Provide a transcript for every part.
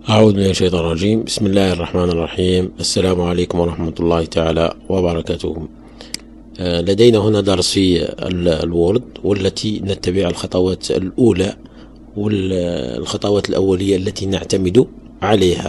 أعوذ بالله من الشيطان الرجيم. بسم الله الرحمن الرحيم. السلام عليكم ورحمة الله تعالى وبركاته. لدينا هنا درس في الوورد، والتي نتبع الخطوات الأولى والخطوات الأولية التي نعتمد عليها.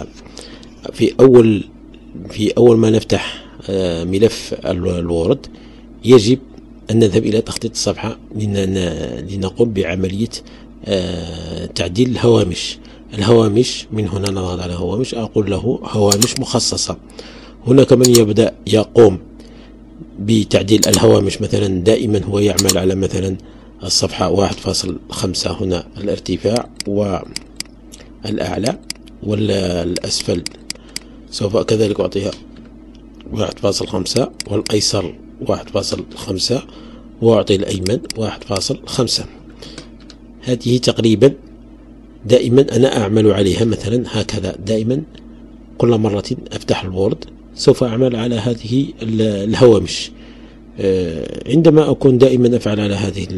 في أول ما نفتح ملف الوورد يجب أن نذهب إلى تخطيط الصفحة لنقوم بعملية تعديل الهوامش. من هنا نضغط على هوامش، أقول له هوامش مخصصة. هناك من يبدأ يقوم بتعديل الهوامش، مثلا دائما هو يعمل على مثلا الصفحة 1.5 هنا الارتفاع والأعلى والأسفل، سوف كذلك أعطيها 1.5 والأيسر 1.5 وأعطي الأيمن 1.5. هذه تقريبا دائما أنا أعمل عليها، مثلا هكذا دائما كل مرة أفتح الوورد سوف أعمل على هذه الهوامش. عندما أكون دائما أفعل على هذه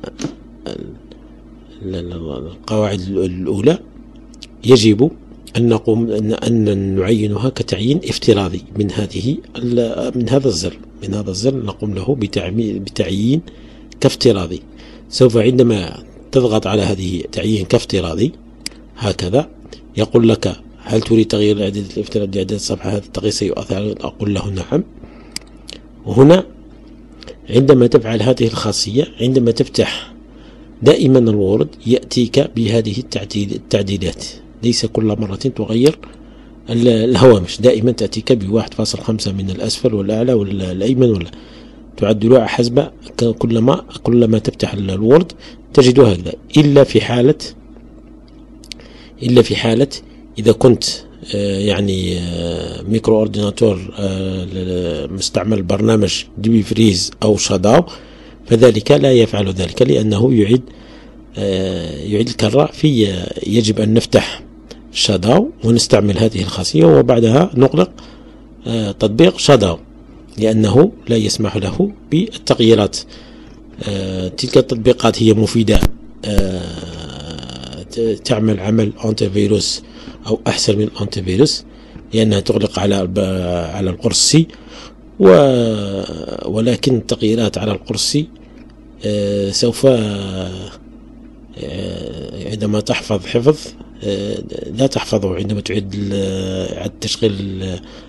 القواعد الأولى يجب أن نعينها كتعيين افتراضي من هذا الزر نقوم له بتعيين كافتراضي. سوف عندما تضغط على هذه تعيين كافتراضي هكذا يقول لك: هل تريد تغيير الإعداد الافتراضي لإعداد الصفحة؟ هذا التغيير سيؤثر. أقول له نعم. وهنا عندما تفعل هذه الخاصية، عندما تفتح دائما الوورد يأتيك بهذه التعديلات، ليس كل مرة تغير الهوامش، دائما تأتيك ب1.5 من الأسفل والأعلى والأيمن، ولا تعدلها حسب كلما تفتح الوورد تجدها هكذا، إلا في حالة إذا كنت يعني ميكرو أورديناتور مستعمل برنامج ديبي فريز أو شاداو، فذلك لا يفعل ذلك، لأنه يعيد الكرة. يجب أن نفتح شاداو ونستعمل هذه الخاصية، وبعدها نغلق تطبيق شاداو، لأنه لا يسمح له بالتغييرات. تلك التطبيقات هي مفيدة، تعمل عمل أنتي فيروس أو أحسن من الأنتي فيروس، لأنها تغلق على القرص سي، ولكن التغييرات على القرص سي سوف عندما تحفظ حفظ لا تحفظه عندما تعيد تشغيل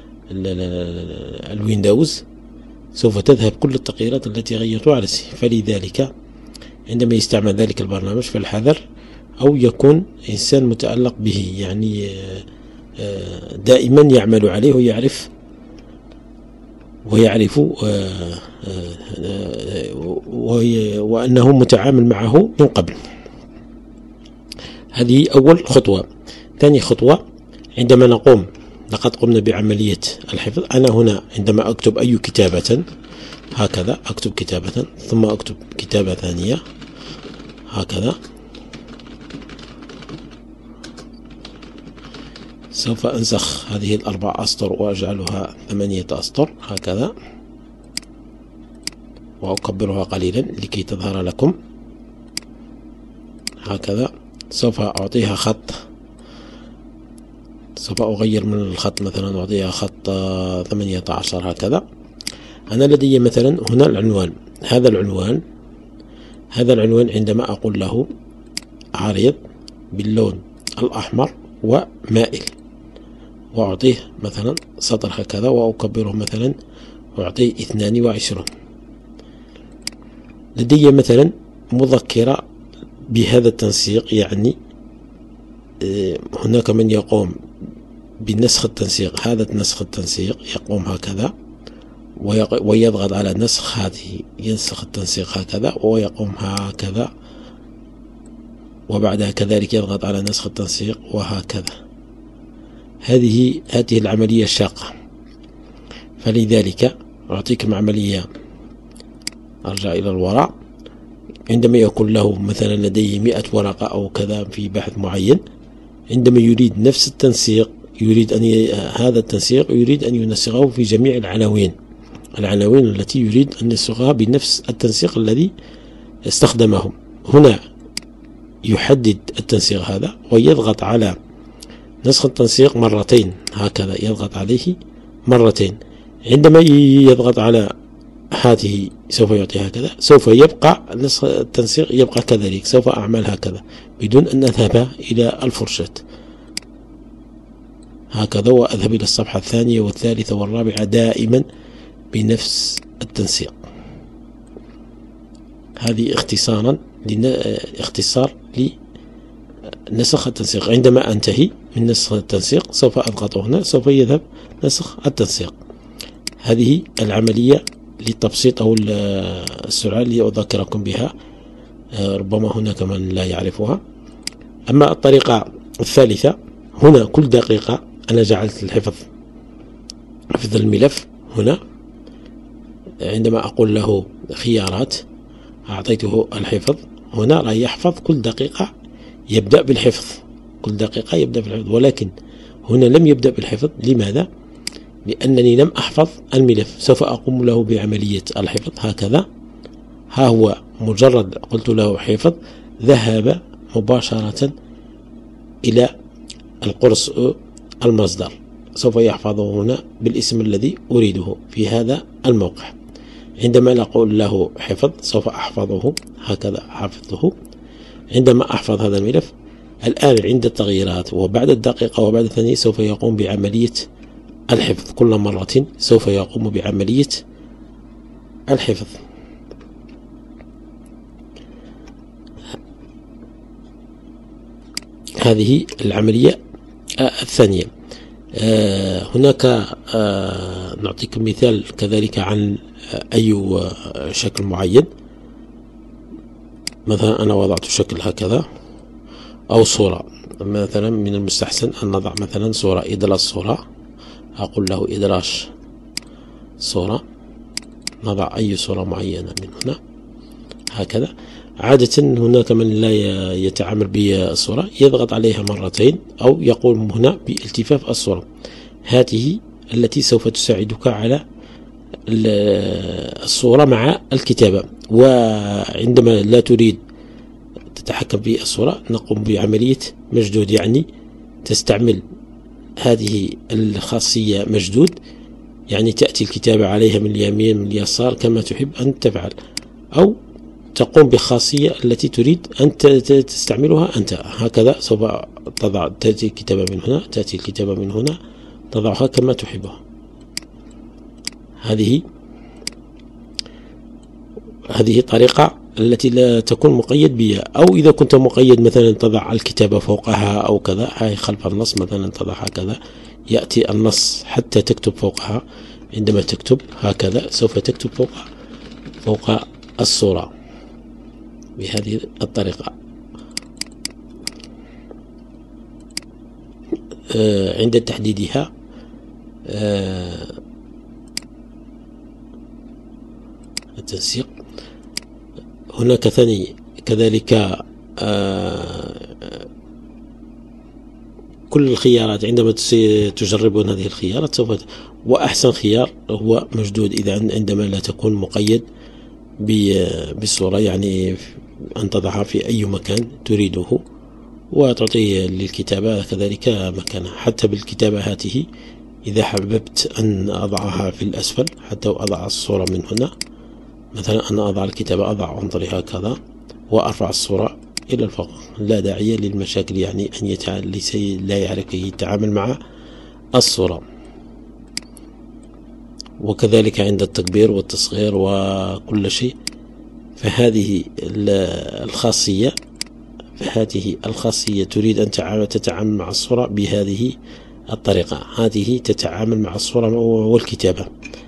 الويندوز، سوف تذهب كل التغييرات التي غيرتها على سي. فلذلك عندما يستعمل ذلك البرنامج فالحذر، أو يكون إنسان متعلق به، يعني دائما يعمل عليه ويعرف وأنه متعامل معه من قبل. هذه أول خطوة. ثاني خطوة، عندما لقد قمنا بعملية الحفظ، أنا هنا عندما أكتب أي كتابة هكذا، أكتب كتابة ثم أكتب كتابة ثانية هكذا، سوف أنسخ هذه 4 أسطر وأجعلها 8 أسطر هكذا، وأكبرها قليلا لكي تظهر لكم هكذا. سوف أعطيها خط، سوف أغير من الخط، مثلا أعطيها خط 18 هكذا. أنا لدي مثلا هنا العنوان، هذا العنوان عندما أقول له عريض باللون الأحمر ومائل، وأعطيه مثلا سطر هكذا، وأكبره مثلا وأعطيه 22. لدي مثلا مذكرة بهذا التنسيق، يعني هناك من يقوم بنسخ التنسيق، هذا نسخ التنسيق يقوم هكذا ويضغط على نسخ هذه، ينسخ التنسيق هكذا ويقوم هكذا، وبعدها كذلك يضغط على نسخ التنسيق وهكذا. هذه العملية شاقة، فلذلك أعطيكم عملية. أرجع إلى الوراء. عندما يكون له مثلا لديه 100 ورقة أو كذا في بحث معين، عندما يريد نفس التنسيق، هذا التنسيق يريد أن ينسقه في جميع العناوين التي يريد أن ينسقها بنفس التنسيق الذي استخدمه. هنا يحدد التنسيق هذا ويضغط على نسخ التنسيق مرتين هكذا، يضغط عليه مرتين. عندما يضغط على هذه سوف يعطي هكذا، سوف يبقى نسخ التنسيق يبقى كذلك، سوف أعمل هكذا بدون أن أذهب إلى الفرشاة هكذا، وأذهب إلى الصفحة الثانية والثالثة والرابعة دائما بنفس التنسيق. هذه اختصار لنسخ التنسيق. عندما أنتهي من نسخ التنسيق سوف أضغط هنا، سوف يذهب نسخ التنسيق. هذه العملية للتبسيط أو السرعة اللي أذكركم بها، ربما هناك من لا يعرفها. أما الطريقة الثالثة، هنا كل دقيقة أنا جعلت حفظ الملف. هنا عندما أقول له خيارات أعطيته الحفظ، هنا راه يحفظ كل دقيقة، يبدأ بالحفظ كل دقيقة يبدأ بالحفظ، ولكن هنا لم يبدأ بالحفظ. لماذا؟ لأنني لم أحفظ الملف. سوف أقوم له بعملية الحفظ هكذا. ها هو مجرد قلت له حفظ ذهب مباشرة إلى القرص المصدر، سوف يحفظه هنا بالاسم الذي أريده في هذا الموقع. عندما نقول له حفظ سوف أحفظه هكذا، حفظته. عندما أحفظ هذا الملف الآن عند التغييرات وبعد الدقيقة وبعد الثانية سوف يقوم بعملية الحفظ، كل مرة سوف يقوم بعملية الحفظ. هذه العملية الثانية. هناك نعطيكم مثال كذلك عن أي شكل معين. مثلا أنا وضعت شكل هكذا أو صورة، مثلا من المستحسن أن نضع مثلا صورة، إدراج صورة. أقول له إدراج صورة، نضع أي صورة معينة من هنا هكذا. عادة هناك من لا يتعامل بالصورة، يضغط عليها مرتين أو يقوم هنا بالتفاف الصورة. هذه التي سوف تساعدك على الصورة مع الكتابة. وعندما لا تريد تتحكم بالصورة نقوم بعملية مشدود، يعني تستعمل هذه الخاصية مشدود، يعني تأتي الكتابة عليها من اليمين من اليسار كما تحب أن تفعل، أو تقوم بخاصية التي تريد أن تستعملها أنت هكذا. سوف تأتي الكتابة من هنا، تأتي الكتابة من هنا، تضعها كما تحبها. هذه طريقة التي لا تكون مقيد بها. أو إذا كنت مقيد مثلا تضع الكتابة فوقها أو كذا، هاي خلف النص مثلا تضع هكذا، يأتي النص حتى تكتب فوقها. عندما تكتب هكذا سوف تكتب فوق الصورة بهذه الطريقة. عند تحديدها التنسيق هناك ثاني كذلك كل الخيارات. عندما تجربون هذه الخيارات سوف وأحسن خيار هو مشدود، إذا عندما لا تكون مقيد بالصورة، يعني أن تضعها في أي مكان تريده وتعطي للكتابة كذلك مكانها. حتى بالكتابة هذه إذا حببت أن أضعها في الأسفل حتى أضع الصورة من هنا، مثلا أنا أضع الكتابة أضع عنصري هكذا وأرفع الصورة إلى الفوق، لا داعي للمشاكل، يعني أن لا يعرف كيف يتعامل مع الصورة. وكذلك عند التكبير والتصغير وكل شيء. فهذه الخاصية تريد أن تتعامل مع الصورة بهذه الطريقة. هذه تتعامل مع الصورة والكتابة،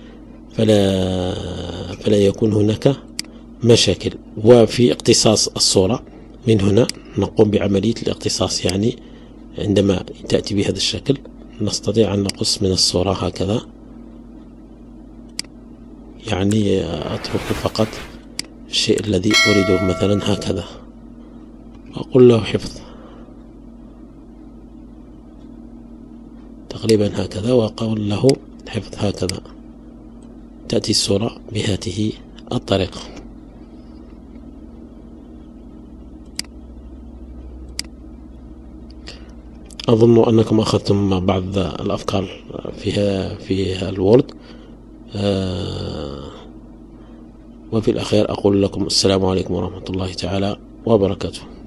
فلا يكون هناك مشاكل. وفي اقتصاص الصورة من هنا نقوم بعملية الاقتصاص، يعني عندما تأتي بهذا الشكل نستطيع أن نقص من الصورة هكذا، يعني أترك فقط الشيء الذي أريده، مثلا هكذا أقول له حفظ تقريبا هكذا، وأقول له حفظ هكذا. تأتي الصورة بهذه الطريقة. أظن أنكم أخذتم بعض الأفكار في الوورد. وفي الأخير أقول لكم السلام عليكم ورحمة الله تعالى وبركاته.